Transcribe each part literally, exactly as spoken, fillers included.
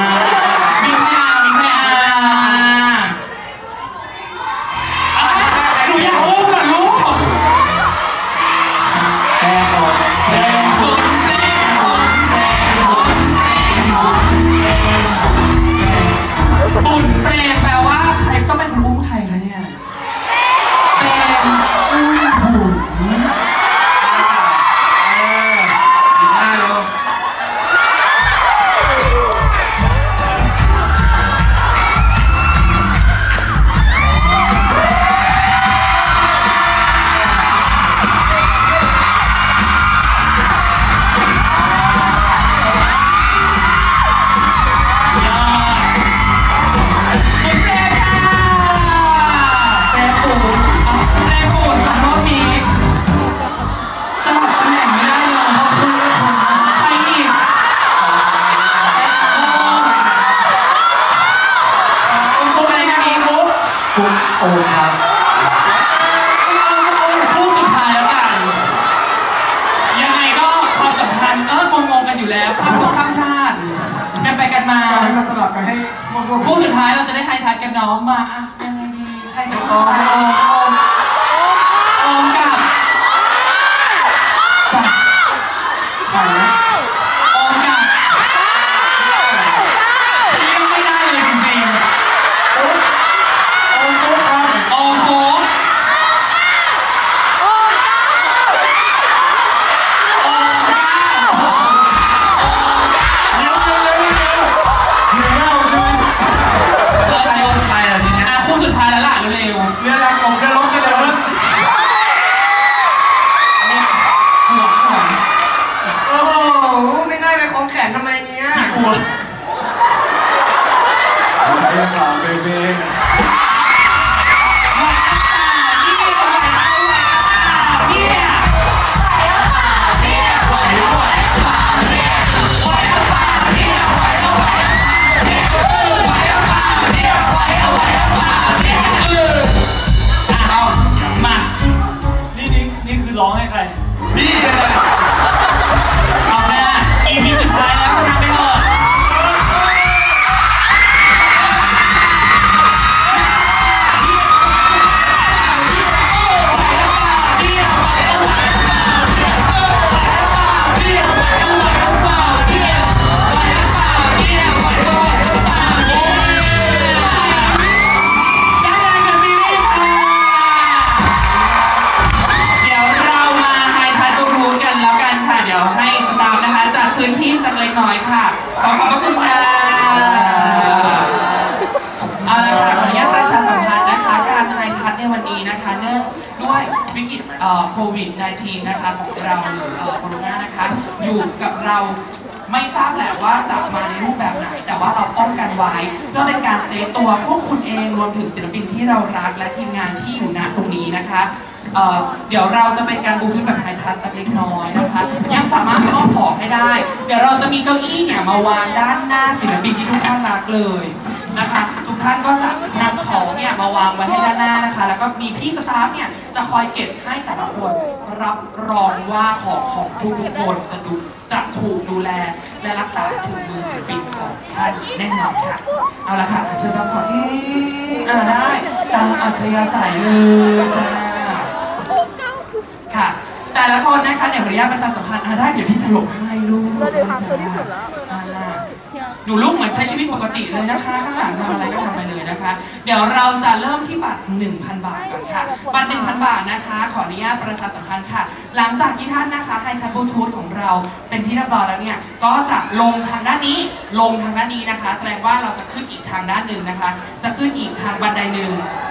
มีใครอ่ะมีใครอ่ะหนูอยากอุ้มเหรอลูกแป้งก่อนแป้งฝุ่นแป้งฝุ่นแป้งฝุ่นแป้งฝุ่นฝุ่นแปลแปลว่าใครต้องเป็นคนอุ้มใครคะเนี่ยแป้งอุ้มบุ๋มโอ้ครับคู่สุดท้ายแล้วกันยังไงก็ความสัมพันธ์เอองงๆกันอยู่แล้วข้ามภพข้ามชาติกันไปกันมามาสลับกันให้คู่สุดท้ายเราจะได้ไฮทัชกันน้องมาอ่ะยังไงดีใครจะก่อนโอมกับจับใครนะโอมกับฉันยังไม่ได้เลยจริงๆโอมโฟกโอมก้าวเดี๋ยวเดี๋ยวเดี๋ยวเดี๋ยวเดี๋ยวใช่ไหมเออใครโอนใครล่ะทีนี้คู่สุดท้ายแล้วล่ะเร็วๆเรื่องแรกผมจะร้องจะเดินหัวหัวโอ้โหไม่ง่ายไปคล้องแขนทำไมเนี้ยกลัวอะไรอย่างเงี้ยเบเบ้ร้องให้ใครพี่เอาหน้าอีพีสุดท้ายแล้วทำไปเถอะพื้นที่สักเล็กน้อยค่ะขอขอบคุณค่ะเอาละค่ะขออนุญาตประชาสัมพันธ์นะคะการไฮทัชในวันนี้นะคะเนื่องด้วยวิกฤตโควิด สิบเก้า นะคะของเราหรือโควิดนะคะอยู่กับเราไม่ทราบแหละว่าจะมาในรูปแบบไหนแต่ว่าเราป้องกันไว้เพื่อเป็นการเซฟตัวพวกคุณเองรวมถึงศิลปินที่เรารักและทีมงานที่อยู่ณตรงนี้นะคะเ, เดี๋ยวเราจะเป็นการบูขึ้นแบบไฮทัชสักเล็กน้อยนะคะยังสามารถเข้าของให้ได้เดี๋ยวเราจะมีเก้าอี้เนี่ยมาวางด้านหน้าศิลปินที่ทุกท่านรักเลยนะคะทุกท่านก็จะนำของเนี่ยมาวางไว้ให้ด้านหน้านะคะแล้วก็มีพี่สตาฟเนี่ยจะคอยเก็บให้แต่ละคนรับรองว่าของของทุกทุกคนจะดูจะถูกดูแลและรักษาถึงมือศิลปินของท่านแน่นอนค่ะเอาละค่ะเชิญรับของอืมอ่าได้ตามอัธยาศัยเลยจ้าค่ะแต่ละคนนะคะเนี่ยขออนุญาตประชาสัมพันธ์ได้เดี๋ยวพี่จะลงให้ลูกได้จ้าหนูลูกเหมือนใช้ชีวิตปกติเลยนะคะข้างหลังทำอะไรก็ทำไปเลยนะคะเดี๋ยวเราจะเริ่มที่บัตร หนึ่งพัน บาทก่อนค่ะบัตร หนึ่งพัน บาทนะคะขออนุญาตประชาสัมพันธ์ค่ะหลังจากที่ท่านนะคะไฮทัชบลูทูธของเราเป็นที่เรียบร้อยแล้วเนี่ยก็จะลงทางด้านนี้ลงทางด้านนี้นะคะแสดงว่าเราจะขึ้นอีกทางด้านหนึ่งนะคะจะขึ้นอีกทางบันไดหนึ่ง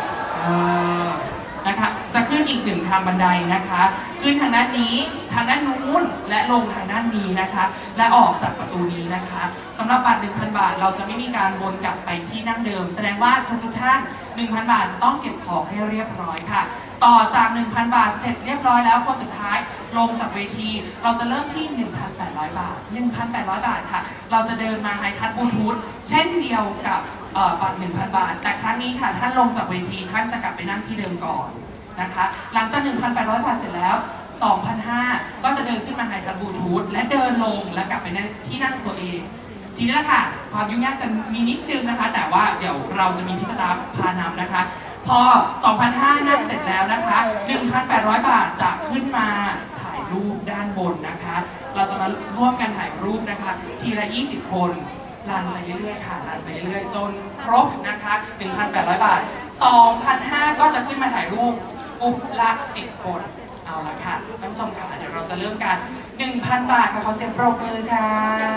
นะคะจะขึ้นอีกหนึ่งทางบันไดนะคะขึ้นทางด้านนี้ทางด้านนู้นและลงทางด้านนี้นะคะและออกจากประตูนี้นะคะสำหรับบัตร หนึ่งพัน บาทเราจะไม่มีการวนกลับไปที่นั่งเดิมแสดงว่าทุกท่าน หนึ่งพัน บาทจะต้องเก็บของให้เรียบร้อยค่ะต่อจาก หนึ่งพัน บาทเสร็จเรียบร้อยแล้วคนสุดท้ายลงจากเวทีเราจะเริ่มที่ หนึ่งพันแปดร้อย บาท หนึ่งพันแปดร้อย บาทค่ะเราจะเดินมาไฮทัชบลูทูธเช่นเดียวกับบัตร หนึ่งพัน บาทแต่ครั้งนี้ค่ะท่านลงจากเวทีท่านจะกลับไปนั่งที่เดิมก่อนนะคะหลังจาก หนึ่งพันแปดร้อย บาทเสร็จแล้ว สองพันห้าร้อย ก็จะเดินขึ้นมาไฮทัชบลูทูธและเดินลงและกลับไปที่นั่งตัวเองทีนี้ละค่ะความยุ่งยากจะมีนิดนึงนะคะ แต่ว่าเดี๋ยวเราจะมีพี่สตาฟพานำนะคะ พอ สองพันห้าร้อย นั่งเสร็จแล้วนะคะ หนึ่งพันแปดร้อย บาทจะขึ้นมาถ่ายรูปด้านบนนะคะ เราจะมาร่วมกันถ่ายรูปนะคะทีละยี่สิบคนรันไปเรื่อยๆค่ะรันไปเรื่อยๆจนครบนะคะ หนึ่งพันแปดร้อย บาท สองพันห้าร้อย ก็จะขึ้นมาถ่ายรูปกลุ่มละสิบคนเอาละค่ะท่านผู้ชมค่ะเดี๋ยวเราจะเริ่มกัน หนึ่งพัน บาทค่ะขอเสียงปรบมือค่ะ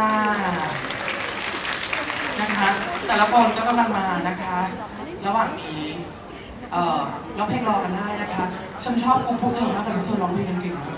นะคะแต่ละคนก็กำลังมานะคะ ระหว่างนี้เอ่อร้องเพลงรอกันได้นะคะฉันชอบกลุ่มพวกเธอมากแต่พวกเธอร้องเพลงกันเก่งมาก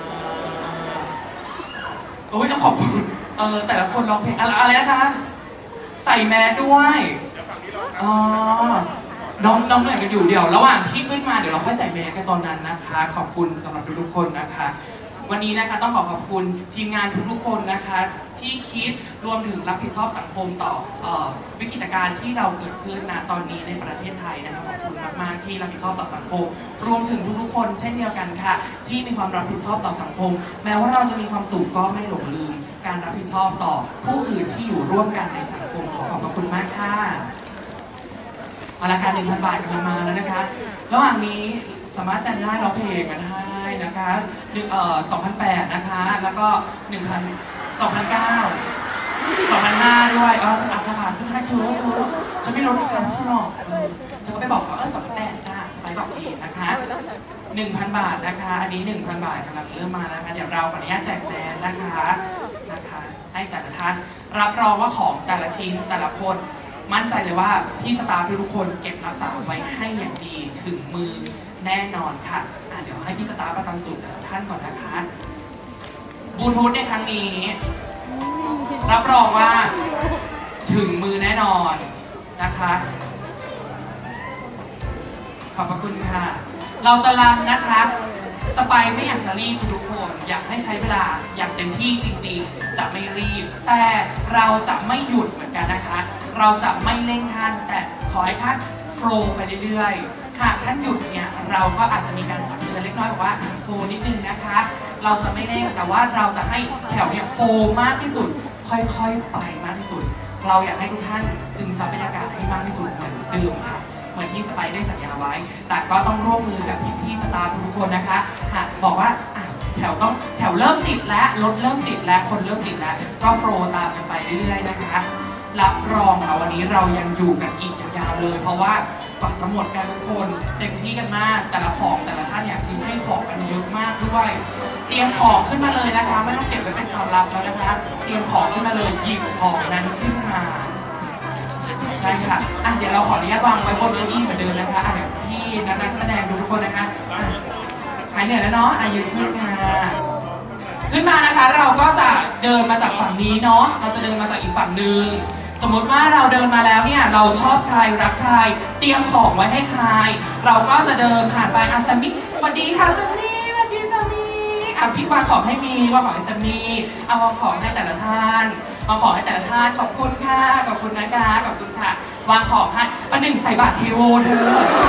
โอ้ยต้องขอบคุณเออแต่ละคนร้องเพลงอะไรอะไรนะคะใส่แมสด้วยอ๋อน้องน้องเหนื่อยกันอยู่เดี๋ยวระหว่างที่ขึ้นมาเดี๋ยวเราค่อยใส่แมสกันตอนนั้นนะคะขอบคุณสำหรับทุกๆคนนะคะวันนี้นะคะต้องขอขอบคุณทีมงานทุกๆคนนะคะที่คิดรวมถึงรับผิดชอบสังคมต่อเอ่อวิกฤตการณ์ที่เราเกิดขึ้นณตอนนี้ในประเทศไทยนะคะขอบคุณมากๆที่รับผิดชอบต่อสังคมรวมถึงทุกๆคนเช่นเดียวกันค่ะที่มีความรับผิดชอบต่อสังคมแม้ว่าเราจะมีความสุขก็ไม่หลงลืมการรับผิดชอบต่อผู้อื่นที่อยู่ร่วมกันในสังคมขอขอบพระคุณมากค่ะเอาละค่ะ หนึ่งพัน บาทกำลังมาแล้วนะคะระหว่างนี้สามารถจัดได้ร้องเพลงกันได้นะคะหนึ่งเอ่อสองพันแปดนะคะแล้วก็หนึ่งพันสองพันเก้าสองพันห้าด้วยอ๋อฉันอัพราคาขึ้นให้เธอเธอฉันไม่ลดราคาเธอหรอกเธอก็ไปบอกเขาเออสองพันแปดจ้าสบายบอกเองนะคะหนึ่งพันบาทนะคะอันนี้หนึ่งพันบาทกำลังเริ่มมาแล้วนะคะเดี๋ยวเราขออนุญาตแจกแดนนะคะนะคะให้แต่ละท่านรับรองว่าของแต่ละชิ้นแต่ละคนมั่นใจเลยว่าพี่สตาฟทุกคนเก็บรักษาไว้ให้อย่างดีถึงมือแน่นอนค่ะอ่ะเดี๋ยวให้พี่สตาฟประจำจุดท่านก่อนนะคะบลูทูธในครั้งนี้รับรองว่าถึงมือแน่นอนนะคะขอบพระคุณค่ะเราจะรันนะคะสไปไม่อยากจะรีบทุกคนอยากให้ใช้เวลาอย่างเต็มที่จริงๆจะไม่รีบแต่เราจะไม่หยุดเหมือนกันนะคะเราจะไม่เร่งท่านแต่ขอให้ท่านโฟลว์ไปเรื่อยๆหากท่านหยุดเนี่ยเราก็อาจจะมีการตักเตือนเล็กน้อยบอกว่าโฟลว์นิดนึงนะคะเราจะไม่เร่งแต่ว่าเราจะให้แถวเนี่ยโฟลว์มากที่สุดค่อยๆไปมากที่สุดเราอยากให้ทุกท่านซึมซับบรรยากาศให้มากที่สุดเหมือนเดิมค่ะเหมือนที่สไปได้สัญญาไว้แต่ก็ต้องร่วมมือกับพี่ๆสตาฟทุกคนนะคะหากบอกว่าแถวต้องแถวเริ่มติดแล้วรถเริ่มติดแล้วคนเริ่มติดแล้วก็โฟลว์ตามกันไปเรื่อยๆนะคะรับรองค่ะวันนี้เรายังอยู่กันอีกยาวๆเลยเพราะว่ากว่าจะหมดกันทุกคนเต็มที่กันมากแต่ละของแต่ละท่านเนี่ยคือให้ของกันเยอะมากด้วยเตรียมของขึ้นมาเลยนะคะไม่ต้องเก็บไว้เป็นความลับแล้วนะคะเตรียมของขึ้นมาเลยหยิบของนั้นขึ้นมาได้ค่ะอ่ะเดี๋ยวเราขออนุญาตวางไว้บนเก้าอี้เหมือนเดิมนะคะอ่ะเดี๋ยวพี่นักแสดงทุกคนนะคะหายเหนื่อยแล้วเนาะอ่ะยืนขึ้นมาขึ้นมานะคะเราก็จะเดินมาจากฝั่งนี้เนาะเราจะเดินมาจากอีกฝั่งหนึ่งสมมติว่าเราเดินมาแล้วเนี่ยเราชอบใครรักใครเตรียมของไว้ให้ใครเราก็จะเดินผ่านไปอ่ะซัมมี่สวัสดีค่ะซัมมี่สวัสดีซัมมี่อ่ะพี่วางของให้มีวางของให้ซัมมี่เอาวางของให้แต่ละท่านวางของให้แต่ละท่านขอบคุณค่ะขอบคุณนะคะขอบคุณค่ะวางของให้ประหนึ่งใส่บาตรเทโวเธอ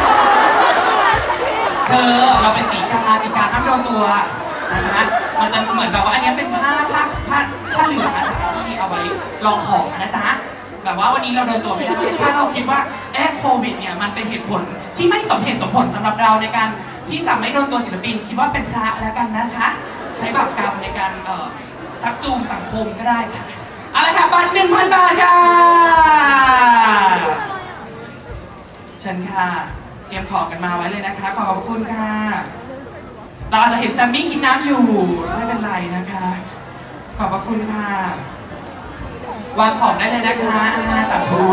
เธอเราเป็นสีกาสีกาห้ามโดนตัวนะคะมันจะเหมือนแบบว่าอันนี้เป็นผ้าผ้าผ้าผ้าเหลืองนะที่เอาไว้รองของนะจ๊ะแบบว่าวันนี้เราเดินตัวไม่ได้ถ้าเราคิดว่าแอบโควิดเนี่ยมันเป็นเหตุผลที่ไม่สมเหตุสมผลสำหรับเราในการที่จะไม่โดนตัวศิลปินคิดว่าเป็นพระแล้วกันนะคะใช้บาปกรรมในการเอ่อชักจูงสังคมก็ได้ค่ะเอาละค่ะบัตรหนึ่งพันบาทค่ะเชิญค่ะเตรียมของกันมาไว้เลยนะคะขอบคุณค่ะเราอาจจะเห็นแซมมี่กินน้ำอยู่ไม่เป็นไรนะคะขอบพระคุณค่ะวางของได้เลยนะคะสาธุ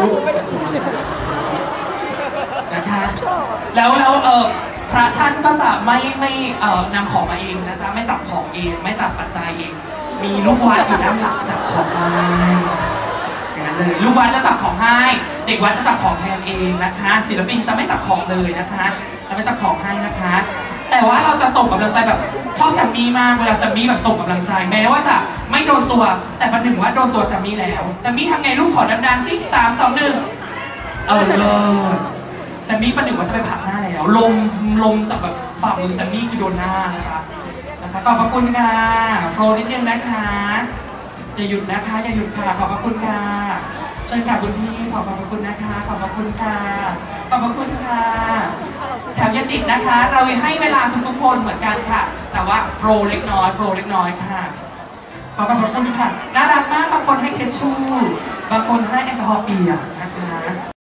นะคะแล้วแล้วเออพระท่านก็จะไม่ไม่เอ่อนำของมาเองนะจ๊ะไม่จับของเองไม่จับปัจจัยเองมีลูกวัดอยู่ด้านหลังจับของให้อย่างนั้นเลยลูกวัดจะจับของให้เด็กวัดจะจับของแทนเองนะคะศิลปินจะไม่จับของเลยนะคะจะไม่จับของให้นะคะแต่ว่าเราจะส่งกำลังใจแบบชอบแซมมี่มากเวลาแซมมี่แบบส่งกำลังใจแม้ว่าจะไม่โดนตัวแต่ประหนึ่งว่าโดนตัวแซมมี่แล้วแซมมี่ทำไงลูกขอดังๆสิสามสองหนึ่งเออเลยแซมมี่ประหนึ่งว่าจะไปผักหน้าแล้วลมลมจากแบบฝ่ามือแซมมี่คือโดนหน้านะคะนะคะขอบพระคุณค่ะโฟลนิดนึงนะคะอย่าหยุดนะคะอย่าหยุดค่ะขอบพระคุณค่ะเชิญค่ะคุณพี่ขอบพระคุณนะคะขอบพระคุณค่ะขอบพระคุณค่ะแถวอย่าติดนะคะ เราให้เวลาทุกๆคนเหมือนกันค่ะ แต่ว่าโฟล์เล็กน้อยโฟล์เล็กน้อยค่ะขอบพระคุณค่ะน่ารักมากบางคนให้เทชชู่บางคนให้แอลกอฮอล์เปียกนะคะ